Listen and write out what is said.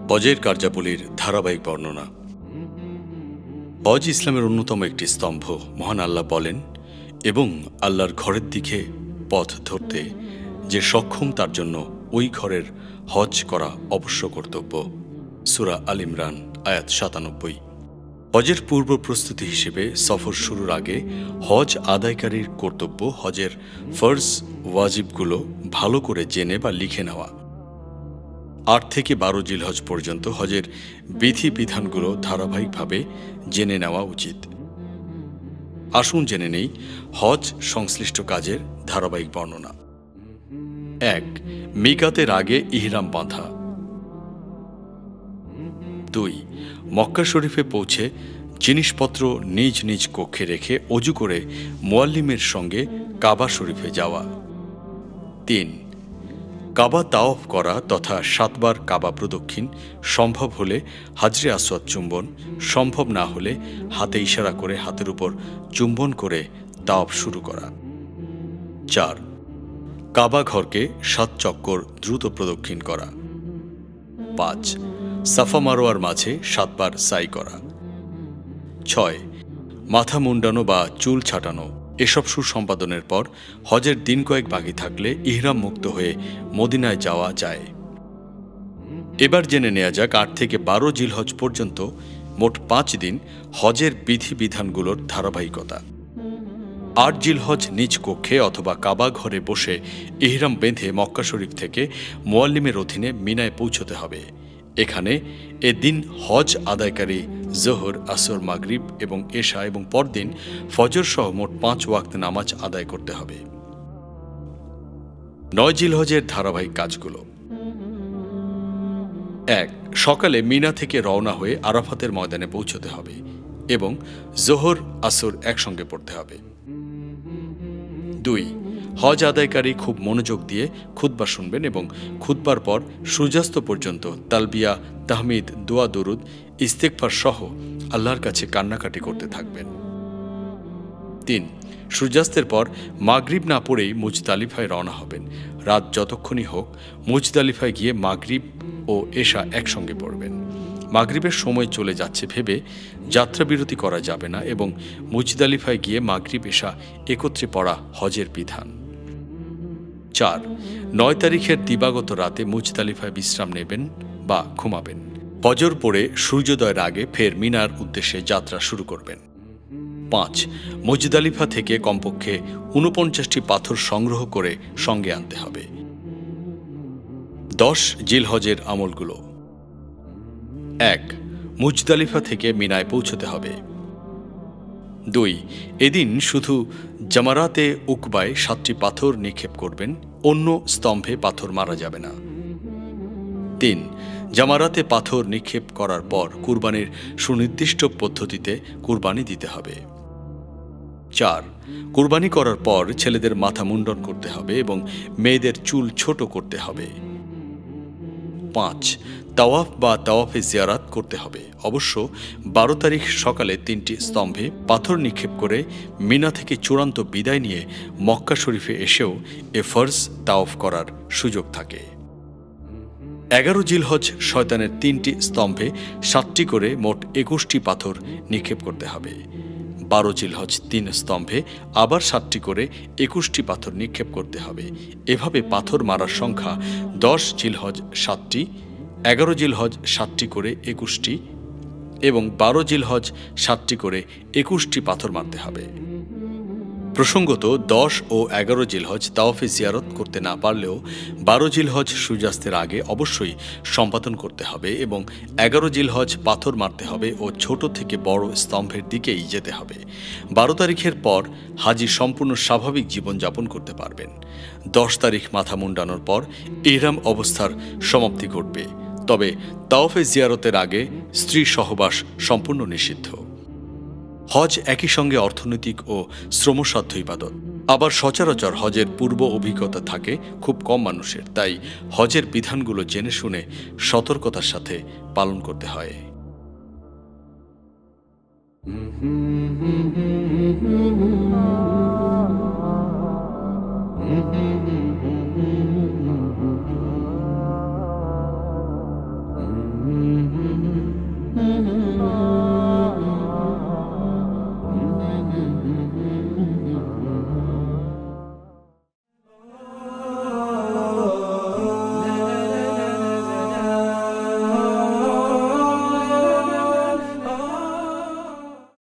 হজের কার্যাবলীর ধারাবাহিক বর্ণনা। হজ ইসলামের অন্যতম একটি স্তম্ভ। মহান আল্লাহ বলেন, এবং আল্লাহর ঘরের দিকে পথ ধরতে যে সক্ষম তার জন্য ওই ঘরের হজ করা অবশ্য কর্তব্য। সূরা আল ইমরান আয়াত ৯৭। হজের পূর্ব প্রস্তুতি হিসেবে সফর শুরুর আগে হজ আদায়কারীর কর্তব্য হজের ফরজ ওয়াজিবগুলো ভালো করে জেনে বা লিখে নেওয়া। ৮ থেকে ১২ জিলহজ পর্যন্ত হজের বিধিবিধানগুলো ধারাবাহিকভাবে জেনে নেওয়া উচিত। আসুন জেনে নেই হজ সংশ্লিষ্ট কাজের ধারাবাহিক বর্ণনা। ১. মিকাতের আগে ইহরাম বাঁধা। ২. মক্কা শরীফে পৌঁছে জিনিসপত্র নিজ নিজ কক্ষে রেখে অজু করে মুয়াল্লিমের সঙ্গে কাবা শরীফে যাওয়া। ৩. কাবা তাওয়াফ করা তথা ৭ বার কাবা প্রদক্ষিণ, সম্ভব হলে হাজরে আসওয়াদ চুম্বন, সম্ভব না হলে হাতে ইশারা করে হাতের উপর চুম্বন করে তাওয়াফ শুরু করা। ৪. কাবা ঘরকে ৭ চক্কর দ্রুত প্রদক্ষিণ করা। ৫. সাফা মারোয়ার মাঝে ৭ বার সাই করা। ৬. মাথা মুন্ডানো বা চুল ছাটানো। এসব সুসম্পাদনের পর হজের দিন কয়েক বাকি থাকলে ইহরাম মুক্ত হয়ে মদিনায় যাওয়া যায়। এবার জেনে নেওয়া যাক ৮ থেকে ১২ জিলহজ পর্যন্ত মোট ৫ দিন হজের বিধিবিধানগুলোর ধারাবাহিকতা। ৮ জিলহজ নিজ কক্ষে অথবা কাবা ঘরে বসে ইহরাম বেঁধে মক্কা শরীফ থেকে মুয়াল্লিমের অধীনে মিনায় পৌঁছতে হবে। এখানে এদিন হজ আদায়কারী জোহর, আসর, মাগরিব এবং এশা এবং পরদিন ফজর সহ মোট ৫ ওয়াক্ত নামাজ আদায় করতে হবে। ৯ জিলহজের ধারাবাহিক কাজগুলো। ১. সকালে মিনা থেকে রওনা হয়ে আরাফাতের ময়দানে পৌঁছতে হবে এবং জোহর আসর একসঙ্গে পড়তে হবে। ২. হজ আদায়কারী খুব মনোযোগ দিয়ে খুতবা শুনবেন এবং খুতবার পর সূর্যাস্ত পর্যন্ত তালবিয়া, তাহমিদ, দোয়া, দরুদ, ইস্তেগফার সহ আল্লাহর কাছে কান্নাকাটি করতে থাকবেন। ৩. সূর্যাস্তের পর মাগরিব না পড়েই মুজদালিফায় রওনা হবেন। রাত যতক্ষণই হোক মুজদালিফায় গিয়ে মাগরিব ও এশা একসঙ্গে পড়বেন। মাগরিবের সময় চলে যাচ্ছে ভেবে যাত্রাবিরতি করা যাবে না এবং মুজদালিফায় গিয়ে মাগরিব এশা একত্রে পড়া হজের বিধান। ৪. ৯ তারিখের দিবাগত রাতে মুজদালিফায় বিশ্রাম নেবেন বা ঘুমাবেন। ফজর পড়ে সূর্যোদয়ের আগে ফের মিনার উদ্দেশ্যে যাত্রা শুরু করবেন। ৫. মুজদালিফা থেকে কমপক্ষে ৪৯টি পাথর সংগ্রহ করে সঙ্গে আনতে হবে। ১০ জিলহজের আমলগুলো। ১. মুজদালিফা থেকে মিনায় পৌঁছতে হবে। ২. এদিন শুধু জামারাতে উকবায় ৭টি পাথর নিক্ষেপ করবেন, অন্য স্তম্ভে পাথর মারা যাবে না। ৩. জামারাতে পাথর নিক্ষেপ করার পর কুরবানির সুনির্দিষ্ট পদ্ধতিতে কুরবানি দিতে হবে। ৪. কুরবানি করার পর ছেলেদের মাথা মুন্ডন করতে হবে এবং মেয়েদের চুল ছোট করতে হবে। ৫. তাওয়াফ বা তাওয়াফে জিয়ারাত করতে হবে। অবশ্য ১২ তারিখ সকালে ৩টি স্তম্ভে পাথর নিক্ষেপ করে মিনা থেকে চূড়ান্ত বিদায় নিয়ে মক্কা শরীফে এসেও এ ফরজ তাওয়াফ করার সুযোগ থাকে। ১১ জিলহজ শয়তানের ৩টি স্তম্ভে ৭টি করে মোট ২১টি পাথর নিক্ষেপ করতে হবে। ১২ জিলহজ ৩ স্তম্ভে আবার ৭টি করে ২১টি পাথর নিক্ষেপ করতে হবে। এভাবে পাথর মারার সংখ্যা ১০ জিলহজ ৭টি, ১১ জিলহজ ৭টি করে ২১টি এবং ১২ জিলহজ ৭টি করে ২১টি পাথর মারতে হবে। প্রসঙ্গত ১০ ও ১১ জিলহজ তাওয়াফে জিয়ারত করতে না পারলেও ১২ জিলহজ সূর্যাস্তের আগে অবশ্যই সম্পাদন করতে হবে এবং ১১ জিলহজ পাথর মারতে হবে ও ছোট থেকে বড় স্তম্ভের দিকেই যেতে হবে। ১২ তারিখের পর হাজি সম্পূর্ণ স্বাভাবিক জীবনযাপন করতে পারবেন। ১০ তারিখ মাথা মুন্ডানোর পর ইহরাম অবস্থার সমাপ্তি ঘটবে। তবে তাওয়াফে জিয়ারতের আগে স্ত্রী সহবাস সম্পূর্ণ নিষিদ্ধ। হজ একই সঙ্গে অর্থনৈতিক ও শ্রমসাধ্য ইবাদত। আবার সচরাচর হজের পূর্ব অভিজ্ঞতা থাকে খুব কম মানুষের, তাই হজের বিধানগুলো জেনে শুনে সতর্কতার সাথে পালন করতে হয়। Mm-hmm.